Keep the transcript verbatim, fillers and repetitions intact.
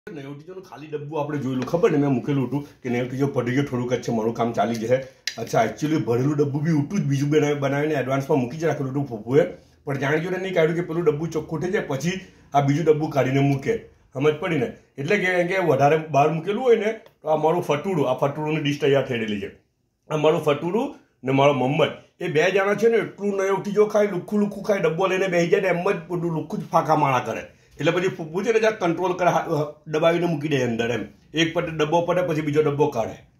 નેવટીજો ખાલી ડબ્બું આપણે જોયેલું ખબર ને મેં મૂકેલું હતું કે નેવટીજો પડી ગયો થોડુંક જ છે મારું કામ ચાલી જશે. અચ્છા એકચ્યુઅલી ભરેલું ડબ્બું બી ઉઠું જ બીજું બનાવી બનાવીને એડવાન્સમાં મૂકી જ રાખેલું હતું ફૂફુએ, પણ જાણી જોઈને નહીં કાઢ્યું કે પેલું ડબ્બું ચોખ્ખું થઈ જાય પછી આ બીજું ડબ્બું કાઢીને મૂકે. સમજ પડી ને? એટલે કે કે વધારે બહાર મૂકેલું હોય ને તો આ મારું ફટુડું આ ફટુડુંની ડિશ તૈયાર થઈ રહેલી છે. આ મારું ફટુડું ને મારો મમ્મદ એ બે જણા છે ને એટલું નેવટીજો ખાય લુખ્ખું લુખ્ખું ખાય ડબ્બો લઈને બેસી જાય ને એમ જ બધું લુખ્ખું જ ફાંકા માળા કરે. એટલે પછી ફૂફુ છે ને જ્યાં કંટ્રોલ કરે દબાવીને મૂકી દે અંદર એમ. એક પટે ડબ્બો પડે પછી બીજો ડબ્બો કાઢે.